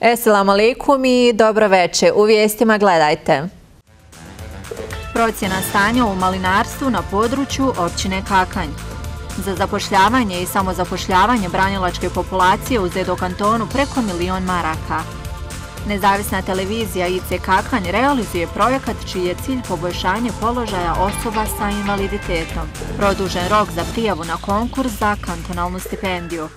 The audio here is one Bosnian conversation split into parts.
Esselamu alaikum i dobro večer. U vijestima gledajte. Procjena stanja u malinarstvu na području općine Kakanj. Za zapošljavanje i samozapošljavanje branilačke populacije u Zedo kantonu preko 1.000.000 maraka. Nezavisna televizija IC Kakanj realizuje projekat čiji je cilj poboljšanje položaja osoba sa invaliditetom. Produžen rok za prijavu na konkurs za kantonalnu stipendiju.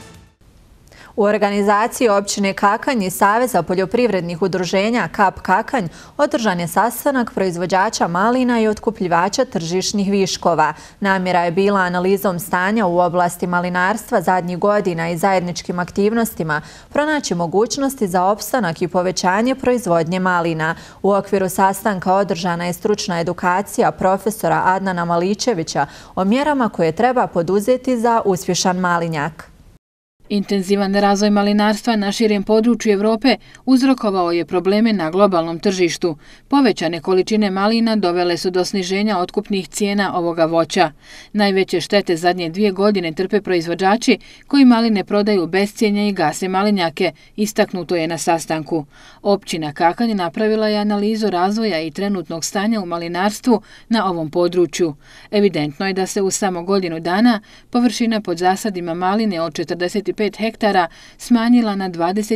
U organizaciji općine Kakanj i Saveza poljoprivrednih udruženja KAP Kakanj održan je sastanak proizvođača malina i otkupljivača tržišnih viškova. Namjera je bila analizom stanja u oblasti malinarstva zadnjih godina i zajedničkim aktivnostima pronaći mogućnosti za opstanak i povećanje proizvodnje malina. U okviru sastanka održana je stručna edukacija profesora Adnana Maličevića o mjerama koje treba poduzeti za uspješan malinjak. Intenzivan razvoj malinarstva na širem području Evrope uzrokovao je probleme na globalnom tržištu. Povećane količine malina dovele su do sniženja otkupnih cijena ovoga voća. Najveće štete zadnje 2 godine trpe proizvođači koji maline prodaju bez cijene i gase malinjake, istaknuto je na sastanku. Općina Kakanj napravila je analizu razvoja i trenutnog stanja u malinarstvu na ovom području. Evidentno je da se u samo godinu dana površina pod zasadima maline od 45 hektara smanjila na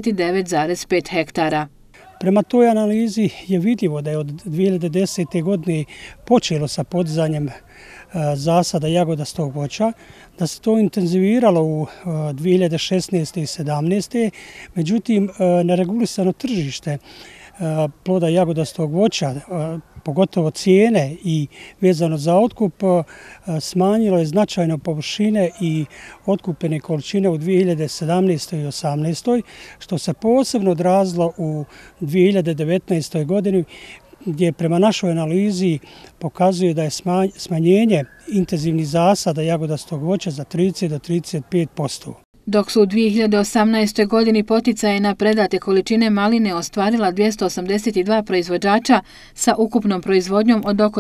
29,5 hektara. Prema toj analizi je vidljivo da je od 2010. godine počelo sa podizanjem zasada jagodastog voća, da se to intenziviralo u 2016. i 2017. Međutim, neregulisano tržište ploda jagodastog voća, pogotovo cijene i vezano za otkup, smanjilo je značajno površine i otkupene količine u 2017. i 2018. što se posebno odrazilo u 2019. godini, gdje prema našoj analizi pokazuje da je smanjenje intenzivnih zasada jagodastog voća za 30 do 35%. Dok su u 2018. godini poticaje na predate količine maline ostvarila 282 proizvođača sa ukupnom proizvodnjom od oko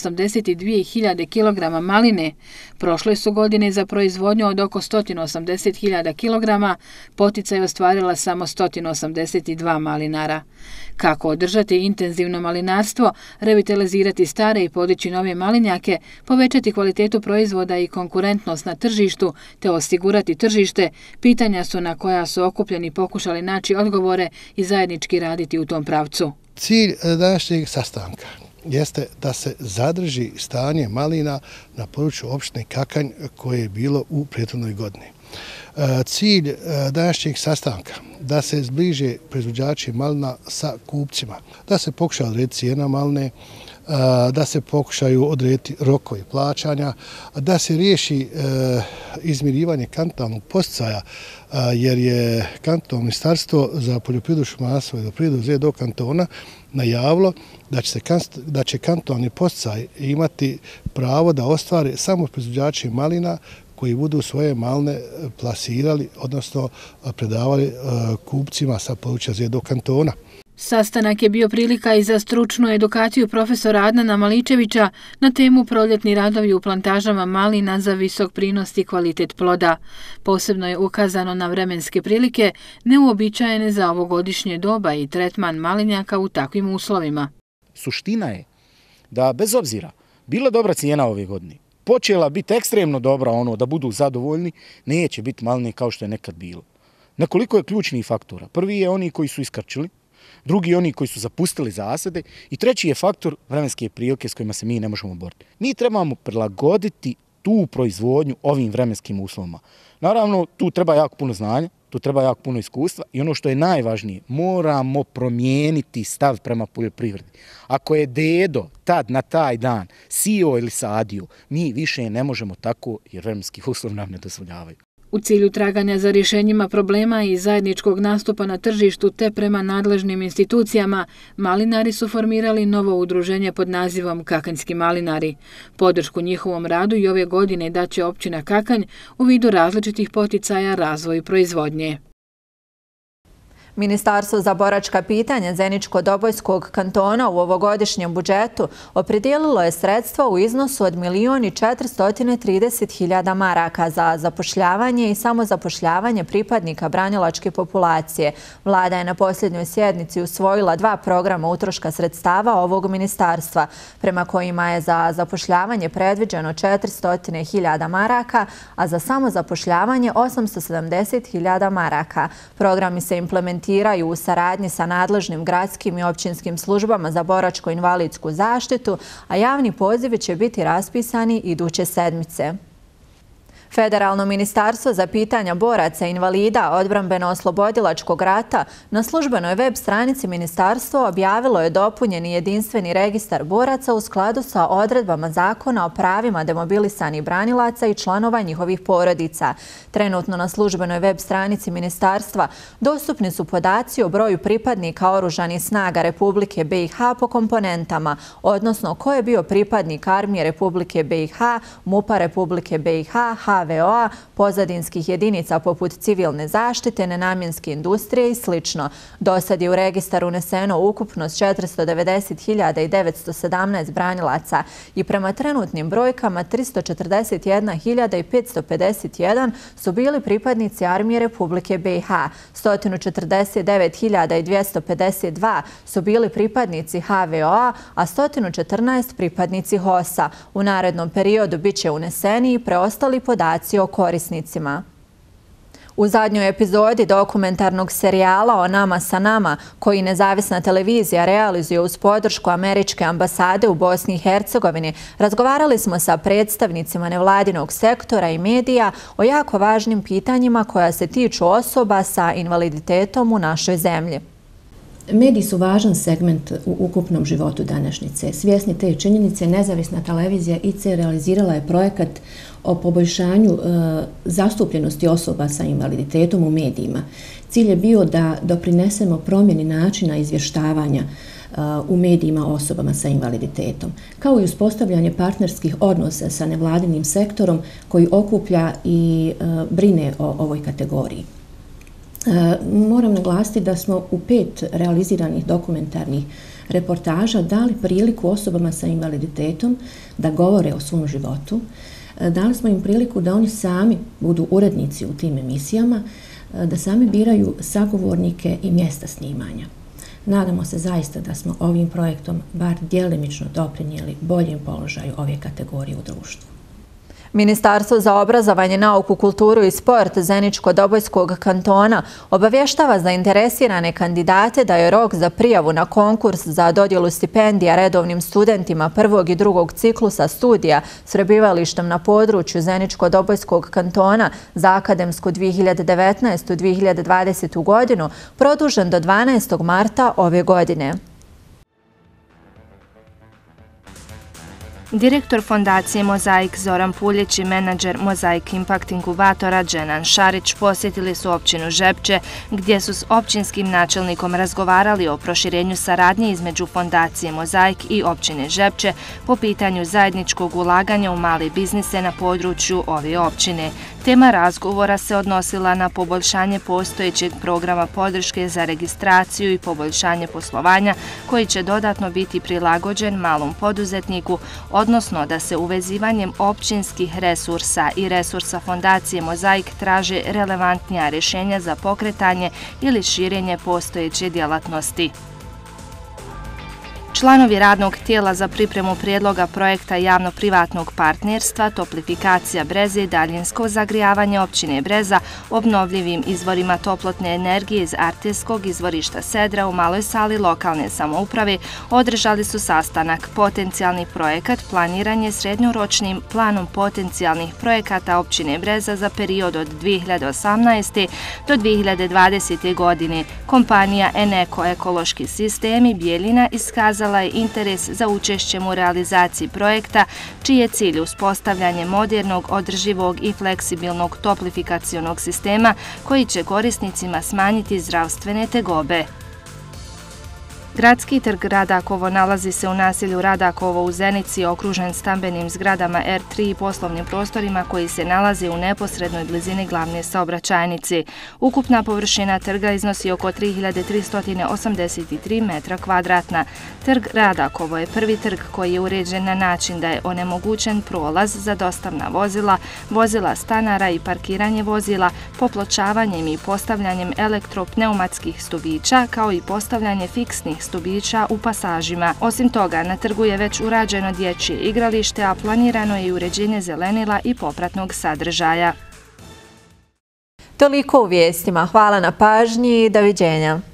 282.000 kg maline, prošle su godine za proizvodnju od oko 180.000 kg, poticaje ostvarila samo 182 malinara. Kako održati intenzivno malinarstvo, revitalizirati stare i podići nove malinjake, povećati kvalitetu proizvoda i konkurentnost na tržištu, te osigurati tržište, pitanja su na koja su okupljeni pokušali naći odgovore i zajednički raditi u tom pravcu. Cilj današnjeg sastanka jeste da se zadrži stanje malina na području opštine Kakanj koje je bilo u prethodnoj godini. Cilj današnjeg sastanka da se zbliže proizvođači malina sa kupcima, da se pokuša odrediti cijena maline, da se pokušaju odrediti rokovi plaćanja, da se riješi izmirivanje kantonalnog podsticaja, jer je kantonalno ministarstvo za poljoprivredu, šumarstvo i vodoprivredu Zedo kantona najavilo da će kantonalni podsticaj imati pravo da ostvare samo proizvođači malina koji budu svoje maline plasirali, odnosno predavali kupcima sa područja Zedo kantona. Sastanak je bio prilika i za stručnu edukaciju profesora Adnana Maličevića na temu proljetni radovi u plantažama malina za visok prinos i kvalitet ploda. Posebno je ukazano na vremenske prilike neuobičajene za ovogodišnje doba i tretman malinjaka u takvim uslovima. Suština je da bez obzira bila dobra cijena ove godine, počela biti ekstremno dobra, da budu zadovoljni, neće biti maline kao što je nekad bilo. Nekoliko je ključnih faktora. Prvi je oni koji su iskrčili, drugi oni koji su zapustili zasade i treći je faktor vremenske prilike s kojima se mi ne možemo boriti. Mi trebamo prilagoditi tu proizvodnju ovim vremenskim uslovima. Naravno, tu treba jako puno znanja, tu treba jako puno iskustva i ono što je najvažnije, moramo promijeniti stav prema poljoprivredi. Ako je dedo tad na taj dan sio ili sadio, mi više ne možemo tako jer vremenski uslovi nam ne dozvoljavaju. U cilju traganja za rješenjima problema i zajedničkog nastupa na tržištu te prema nadležnim institucijama, malinari su formirali novo udruženje pod nazivom Kakanjski malinari. Podršku njihovom radu i ove godine daće općina Kakanj u vidu različitih poticaja razvoju proizvodnje. Ministarstvo za boračka pitanja Zeničko-Dobojskog kantona u ovogodišnjem budžetu opredijelilo je sredstva u iznosu od 1.430.000 maraka za zapošljavanje i samozapošljavanje pripadnika branilačke populacije. Vlada je na posljednjoj sjednici usvojila 2 programa utroška sredstava ovog ministarstva, prema kojima je za zapošljavanje predviđeno 400.000 maraka, a za samozapošljavanje 870.000 maraka. Programi se implementiraju u saradnji sa nadležnim gradskim i općinskim službama za boračko-invalidsku zaštitu, a javni pozivi će biti raspisani iduće sedmice. Federalno ministarstvo za pitanja boraca i invalida odbrambeno-oslobodilačkog rata na službenoj web stranici ministarstva objavilo je dopunjeni jedinstveni registar boraca u skladu sa odredbama Zakona o pravima demobilisanih branilaca i članova njihovih porodica. Trenutno na službenoj web stranici ministarstva dostupni su podaci o broju pripadnika Oružanih snaga Republike BiH po komponentama, odnosno ko je bio pripadnik Armije Republike BiH, MUP-a Republike BiH, HVO-a, pozadinskih jedinica poput civilne zaštite, nenamjenske industrije i sl. Dosad je u registar uneseno ukupnost 490.917 branilaca i prema trenutnim brojkama 341.551 su bili pripadnici Armije Republike BiH, 149.252 su bili pripadnici HVO-a, a 114 pripadnici HOS-a. U narednom periodu bit će uneseni i preostali podaci o korisnicima. U zadnjoj epizodi dokumentarnog serijala O nama sa nama, koji nezavisna televizija realizuje uz podršku Američke ambasade u Bosni i Hercegovini, razgovarali smo sa predstavnicima nevladinog sektora i medija o jako važnim pitanjima koja se tiču osoba sa invaliditetom u našoj zemlji. Mediji su važan segment u ukupnom životu današnjice. Svjesni te činjenice, nezavisna televizija IC realizirala je projekat o poboljšanju zastupljenosti osoba sa invaliditetom u medijima. Cilj je bio da doprinesemo promjeni načina izvještavanja u medijima osobama sa invaliditetom, kao i uspostavljanje partnerskih odnosa sa nevladinim sektorom koji okuplja i brine o ovoj kategoriji. Moram naglasiti da smo u 5 realiziranih dokumentarnih reportaža dali priliku osobama sa invaliditetom da govore o svom životu. Dali smo im priliku da oni sami budu urednici u tim emisijama, da sami biraju sagovornike i mjesta snimanja. Nadamo se zaista da smo ovim projektom bar djelimično doprinijeli boljem položaju ove kategorije u društvu. Ministarstvo za obrazovanje, nauku, kulturu i sport Zeničko-Dobojskog kantona obavještava zainteresirane kandidate da je rok za prijavu na konkurs za dodjelu stipendija redovnim studentima prvog i drugog ciklusa studija s prebivalištem na području Zeničko-Dobojskog kantona za akademsku 2019-2020 godinu produžen do 12. marta ove godine. Direktor fondacije Mozaik Zoran Puljić i menadžer Mozaik Impact inkubatora Dženan Šarić posjetili su općinu Žepče, gdje su s općinskim načelnikom razgovarali o proširenju saradnje između fondacije Mozaik i općine Žepče po pitanju zajedničkog ulaganja u male biznise na području ove općine. Tema razgovora se odnosila na poboljšanje postojećeg programa podrške za registraciju i poboljšanje poslovanja koji će dodatno biti prilagođen malom poduzetniku, odnosno da se uvezivanjem općinskih resursa i resursa fondacije Mozaik traže relevantnija rješenja za pokretanje ili širenje postojeće djelatnosti. Članovi radnog tijela za pripremu prijedloga projekta javno-privatnog partnerstva Toplifikacija Breze i daljinsko zagrijavanje općine Breza obnovljivim izvorima toplotne energije iz arteskog izvorišta Sedra u maloj sali lokalne samouprave održali su sastanak Potencijalni projekat planiranje srednjoročnim planom potencijalnih projekata općine Breza za period od 2018. do 2020. godine. Kompanija Eneko ekološki sistemi Bijeljina iskazala je interes za učešćem u realizaciji projekta, čiji je cilj uspostavljanje modernog, održivog i fleksibilnog toplifikacionog sistema koji će korisnicima smanjiti zdravstvene tegobe. Gradski trg Radakovo nalazi se u naselju Radakovo u Zenici, okružen stambenim zgradama R3 i poslovnim prostorima koji se nalaze u neposrednoj blizini glavne saobraćajnice. Ukupna površina trga iznosi oko 3383 metra kvadratna. Trg Radakovo je prvi trg koji je uređen na način da je onemogućen prolaz za dostavna vozila, vozila stanara i parkiranje vozila, popločavanjem i postavljanjem elektropneumatskih stubića, kao i postavljanje fiksnih stubića u pasažima. Osim toga, na trgu je već urađeno dječje igralište, a planirano je i uređenje zelenila i popratnog sadržaja. Toliko u vijestima. Hvala na pažnji i doviđenja.